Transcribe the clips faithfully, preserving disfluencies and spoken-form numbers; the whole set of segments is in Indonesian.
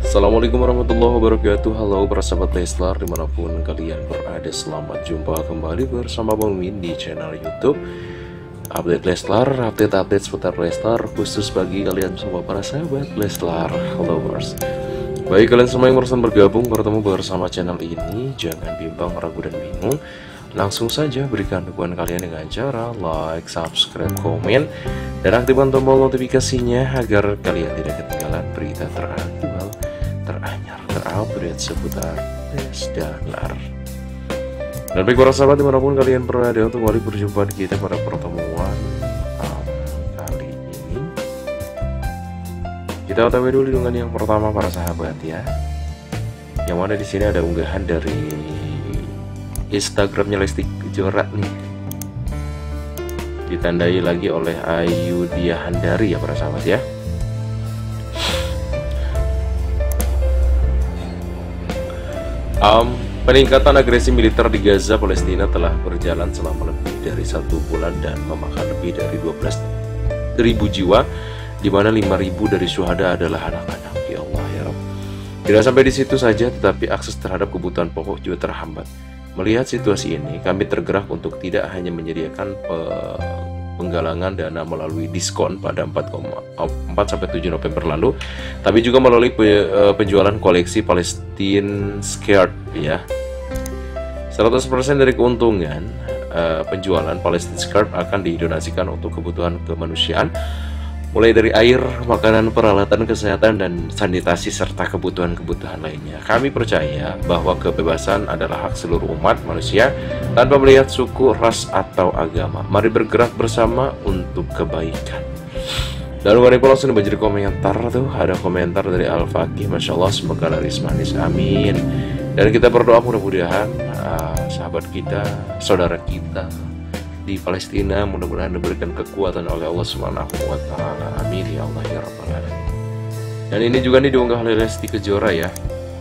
Assalamualaikum warahmatullahi wabarakatuh. Halo para sahabat Leslar dimanapun kalian berada, selamat jumpa kembali bersama Bang Min di channel YouTube Update Leslar, update-update seputar Leslar khusus bagi kalian semua para sahabat Leslar lovers. Bagi kalian semua yang barusan bergabung bertemu bersama channel ini, jangan bimbang, ragu, dan bingung. Langsung saja berikan dukungan kalian dengan cara like, subscribe, komen, dan aktifkan tombol notifikasinya agar kalian tidak ketinggalan berita teraktual, teranyar, terupdate seputar Leslar. Dan baik para sahabat dimanapun kalian berada, untuk kembali perjumpaan kita pada pertemuan um, kali ini, kita otw dulu dengan yang pertama para sahabat ya. Yang mana di sini ada unggahan dari Instagramnya Lesti Kejora nih, ditandai lagi oleh Ayudhya Handari ya para sahabat ya. Um, peningkatan agresi militer di Gaza, Palestina telah berjalan selama lebih dari satu bulan dan memakan lebih dari dua belas ribu jiwa, di mana lima ribu dari syuhada adalah anak-anak. Ya Allah ya Rabb. Tidak sampai di situ saja, tetapi akses terhadap kebutuhan pokok juga terhambat. Melihat situasi ini, kami tergerak untuk tidak hanya menyediakan penggalangan dana melalui diskon pada empat sampai tujuh November lalu, tapi juga melalui penjualan koleksi Palestine Scared ya. seratus persen dari keuntungan uh, penjualan Palestine Scared akan didonasikan untuk kebutuhan kemanusiaan, mulai dari air, makanan, peralatan kesehatan, dan sanitasi, serta kebutuhan-kebutuhan lainnya. Kami percaya bahwa kebebasan adalah hak seluruh umat manusia tanpa melihat suku, ras, atau agama. Mari bergerak bersama untuk kebaikan. Lalu dari langsung dibaca komentar tuh, ada komentar dari Al-Fakih, Masya Allah, semoga laris manis, amin. Dan kita berdoa mudah-mudahan uh, sahabat kita, saudara kita di Palestina mudah-mudahan diberikan kekuatan oleh Allah Subhanahu wa taala. Amin ya Allah ya rabbal alamin. Dan ini juga nih diunggah oleh Lesti Kejora ya.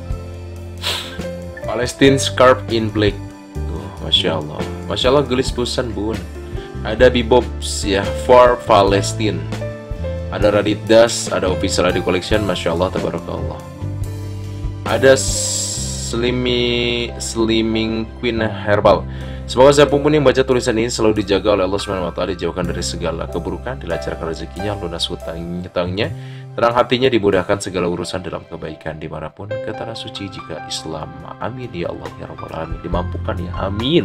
Palestine Scarf in Black. Tuh, Masya Allah. Masya Allah, gelis busan bun. Ada Bebop's ya, for Palestine. Ada Radit Das, ada official Radio Collection, Masya Allah, tabarakallah. Ada Slimy Slimming Queen Herbal. Semoga siapapun yang baca tulisan ini selalu dijaga oleh Allah subhanahu wa taala, dijauhkan dari segala keburukan, dilancarkan rezekinya, lunas hutang-hutangnya, terang hatinya, dimudahkan segala urusan dalam kebaikan dimanapun ke tanah suci jika Islam. Amin ya Allah ya rabbal alamin. Dimampukan ya, amin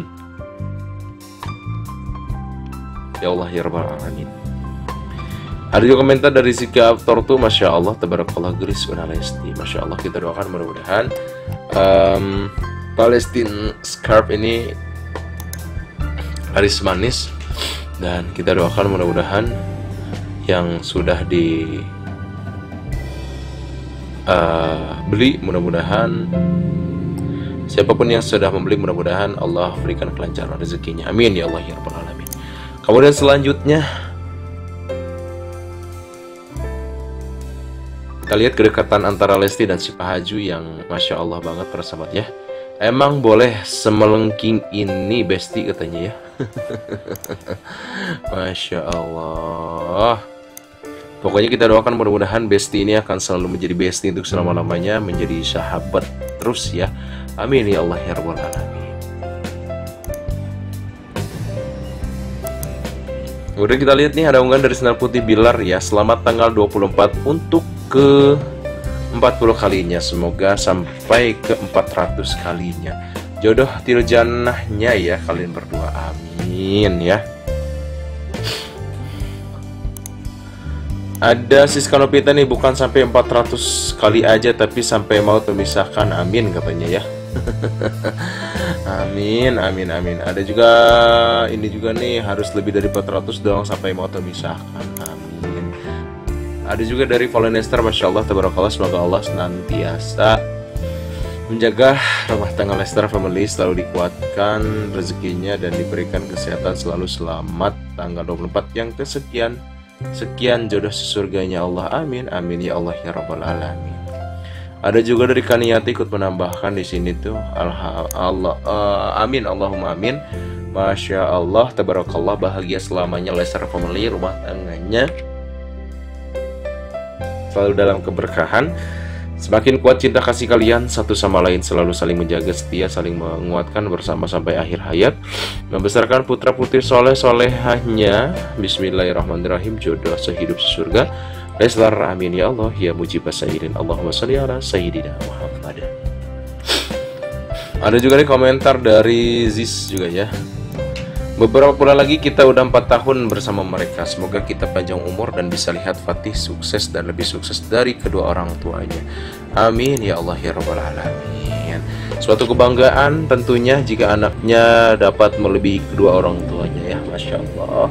ya Allah ya rabbal alamin. Ada juga komentar dari Zika Tortu, Masya Allah, tabarakallah, gelis una Lesti. Masya Allah, kita doakan mudah-mudahan um, Palestine Scarf ini laris manis, dan kita doakan mudah-mudahan yang sudah di uh, beli, mudah-mudahan siapapun yang sudah membeli, mudah-mudahan Allah berikan kelancaran rezekinya, amin ya Allah ya rabbal alamin. Kemudian selanjutnya kita lihat kedekatan antara Lesti dan si Pak Haju yang Masya Allah banget para sahabat ya. Emang boleh semelengking ini Besti katanya ya. Masya Allah. Pokoknya kita doakan mudah-mudahan Besti ini akan selalu menjadi Besti untuk selama-lamanya, menjadi sahabat terus ya. Amin ya Allah ya rabbal alamin. Kemudian kita lihat nih ada unggahan dari Sinar Putih Bilar ya. Selamat tanggal dua puluh empat untuk ke empat puluh kalinya, semoga sampai ke empat ratus kalinya. Jodoh tirjanahnya ya kalian berdua, amin ya. Ada Siska Novita nih, bukan sampai empat ratus kali aja, tapi sampai mau memisahkan, amin katanya ya. Amin amin amin. Ada juga ini juga nih, harus lebih dari empat ratus dong sampai mau memisahkan, amin. Ada juga dari Volunester, Masya Allah, tabarakallah, semoga Allah senantiasa menjaga rumah tangga Lester Family, selalu dikuatkan rezekinya dan diberikan kesehatan, selalu selamat tanggal dua puluh empat yang kesekian sekian, jodoh sesurganya Allah, amin amin ya Allah ya rabbal alamin. Ada juga dari Kaniati ikut menambahkan di sini tuh, Allah, Allah uh, amin Allahumma amin. Masya Allah, tabarakallah, bahagia selamanya Lester Family, rumah tangganya selalu dalam keberkahan, Semakin kuat cinta kasih kalian satu sama lain, selalu saling menjaga, setia, saling menguatkan bersama sampai akhir hayat, membesarkan putra putri soleh solehahnya. Bismillahirrahmanirrahim. Jodoh sehidup sesurga. Leslar, amin ya Allah ya mujibah sayyidin. Allahumma sholli ala sayyidina Muhammad. Ada juga nih komentar dari Ziz juga ya. Beberapa bulan lagi kita udah empat tahun bersama mereka. Semoga kita panjang umur dan bisa lihat Fatih sukses dan lebih sukses dari kedua orang tuanya. Amin ya Allah ya Rabbal Alamin. Suatu kebanggaan tentunya jika anaknya dapat melebihi kedua orang tuanya ya. Masya Allah.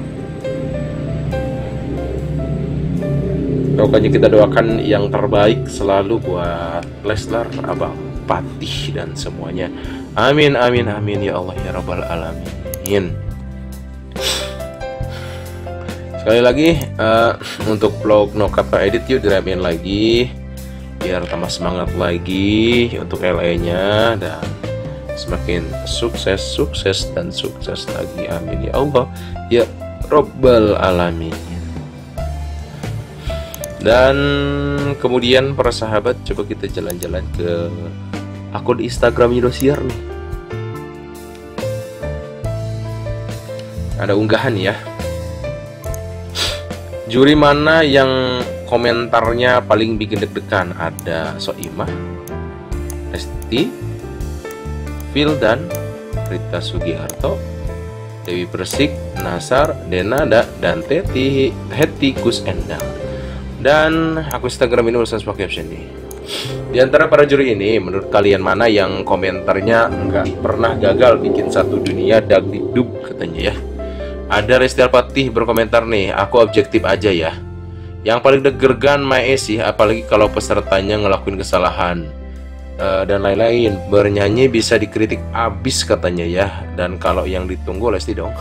Pokoknya kita doakan yang terbaik selalu buat Leslar, Abang Fatih dan semuanya. Amin amin amin ya Allah ya Rabbal Alamin. Sekali lagi uh, untuk vlog No Kata Edit yuk diramein lagi biar tambah semangat lagi untuk L E nya dan semakin sukses sukses dan sukses lagi. Amin ya Allah ya Rabbal Alamin. Dan kemudian para sahabat, coba kita jalan-jalan ke akun Instagram Indosiar nih. Ada unggahan ya. Juri mana yang komentarnya paling bikin deg-degan? Ada Soimah, Lesti, Vildan, Rita Sugiharto, Dewi Persik, Nasar, Denada, dan Teti Heti Kus Endang. Dan aku Instagram ini urusan pakai caption nih. Di antara para juri ini, menurut kalian mana yang komentarnya nggak pernah gagal bikin satu dunia dagdikduk katanya ya? Ada Resti Alfatih berkomentar nih, aku objektif aja ya. Yang paling deg-degan Mae sih, apalagi kalau pesertanya ngelakuin kesalahan uh, dan lain-lain. Bernyanyi bisa dikritik abis katanya ya. Dan kalau yang ditunggu Lesti dong.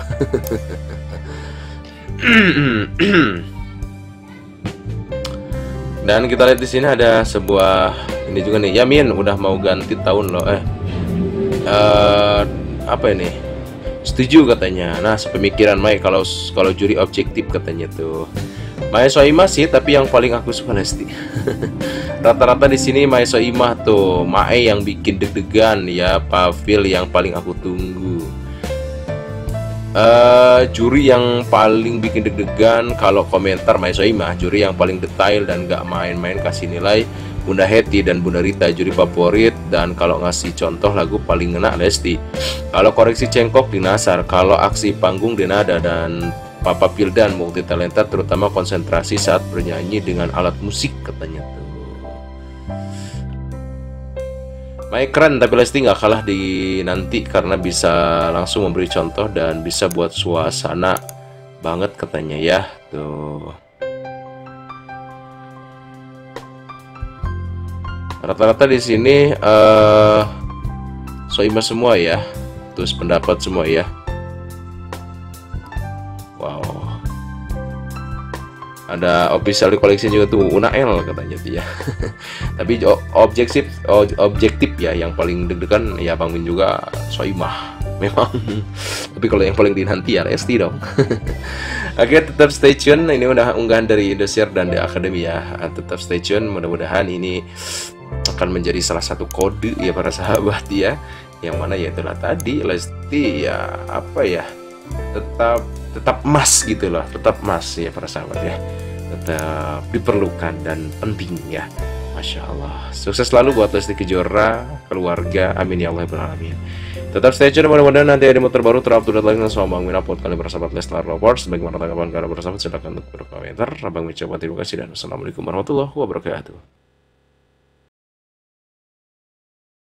Dan kita lihat di sini ada sebuah ini juga nih, Yamin udah mau ganti tahun loh. Eh, uh, apa ini? Setuju katanya. Nah, sepemikiran Mai kalau kalau juri objektif katanya tuh. Mai Soimah sih, tapi yang paling aku suka Lesti. Rata-rata di sini Mai Soimah tuh, Mae yang bikin deg-degan ya, Pavil yang paling aku tunggu. Uh, juri yang paling bikin deg-degan kalau komentar Mai Soimah, juri yang paling detail dan gak main-main kasih nilai Bunda Heti dan Bunda Rita juri favorit, dan kalau ngasih contoh lagu paling ngena Lesti. Kalau koreksi cengkok di Nasar, kalau aksi panggung Denada dan Papa Vildan multi talenta terutama konsentrasi saat bernyanyi dengan alat musik katanya tuh. Mai keren tapi Lesti nggak kalah di nanti karena bisa langsung memberi contoh dan bisa buat suasana banget katanya ya tuh. Rata-rata di sini uh, Soimah semua ya, terus pendapat semua ya. Wow. Ada official collection juga tuh Unael katanya tuh ya. Tapi objektif objektif ya, yang paling deg-degan ya Bang Min juga Soimah memang. Tapi kalau yang paling dinanti ya Lesti dong. Oke, tetap stay tune. Ini udah unggahan dari Indosiar dan The Academy ya. Tetap stay tune. Mudah-mudahan ini akan menjadi salah satu kode ya para sahabat ya, yang mana ya itulah tadi Lesti ya apa ya tetap tetap emas gitu loh, tetap emas ya para sahabat ya, tetap diperlukan dan penting ya. Masya Allah, sukses selalu buat Lesti Kejora, keluarga, amin ya Allah beralamin. Tetap stay tune, mudah-mudahan nanti ada motor baru terupdate lagi sama Bang Min upload kalian persahabat Leslar Lovers. Bagaimana tanggapan kalian persahabat, silahkan untuk berkomentar. Bang Min coba terima kasih dan wassalamualaikum warahmatullahi wabarakatuh.